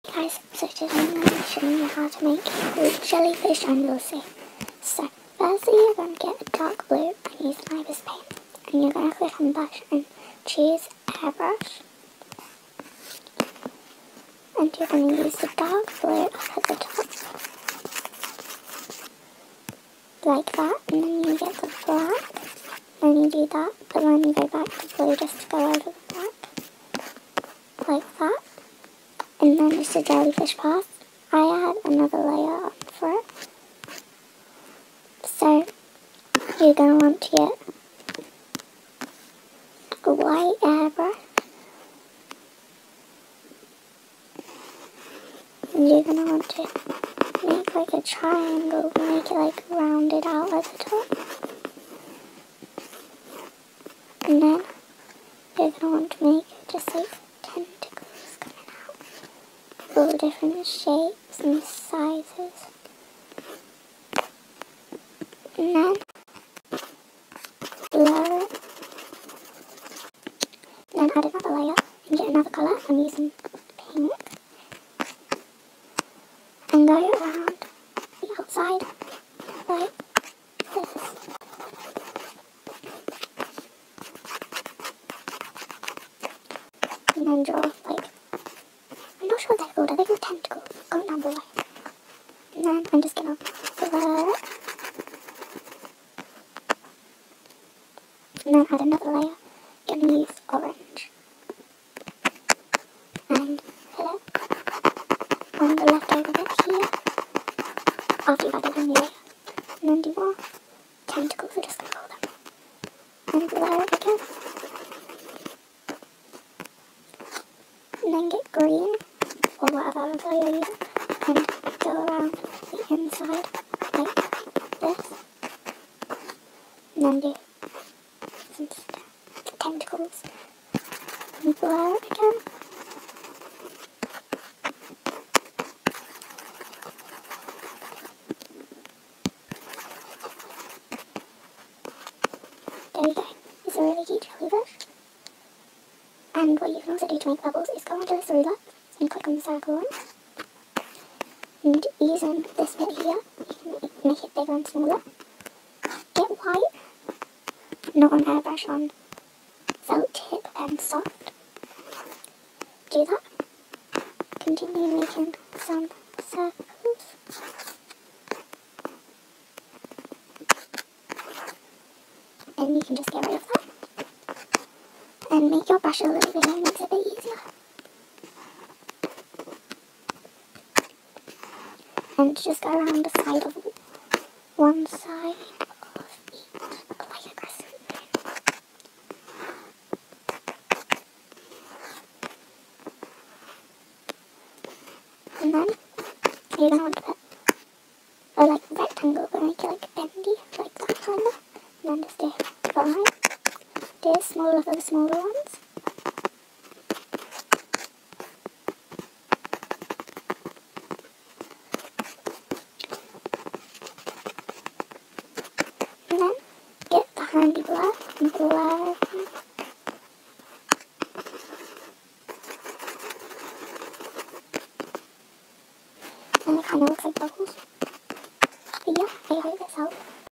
Guys, so today I'm going to be showing you how to make a jellyfish and Lucy. So, firstly you're going to get a dark blue and use an Ibis paint. And you're going to click on brush and choose airbrush. And you're going to use the dark blue up at the top. Like that, and then you get the black. Then you do that, but then you go back to blue just to go over the black. Like that. And then just a jellyfish path. I add another layer on for it. So you're going to want to get a white airbrush. And you're going to want to make like a triangle, make it like rounded out at the top. And then you're going to want to make just like tentacles coming out. All different shapes and sizes. And then blur it. Then add another layer and get another colour. I'm using pink. And go around the outside like this. And then draw like, I'm not sure what they're called, I think they're tentacles. Comment down below. And then I'm just gonna blur it. And then add another layer. Gonna use orange. And fill it on the leftover bit here. After you've added a new layer. And then do more tentacles, we're just gonna call them. And blur it again. And then get green, or whatever color you're using, and go around the inside like this. And then do some tentacles. And blur it again. There you go. It's a really cute jellyfish. And what you can also do to make bubbles is go onto this ruler and click on the circle one. And using this bit here, you can make it bigger and smaller. Get white, not on airbrush, on felt tip and soft. Do that. Continue making some circles. And you can just get rid of that. And make your brush a little bigger, it makes it a bit easier. And just go around the side of one side of each, quite aggressively. And then you're going to want to put a like rectangle, but make it like bendy, like that kind of. And then just do a line. Do smaller for the smaller ones. And then get the handy blur and blur everything. And it kind of looks like bubbles.